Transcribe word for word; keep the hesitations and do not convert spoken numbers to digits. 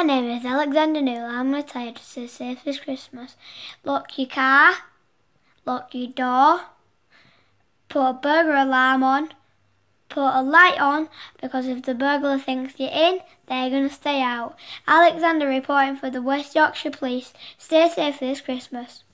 My name is Alexander Newell. I'm retired to stay safe this Christmas. Lock your car, lock your door, put a burglar alarm on, put a light on, because if the burglar thinks you're in, they're going to stay out. Alexander reporting for the West Yorkshire Police. Stay safe this Christmas.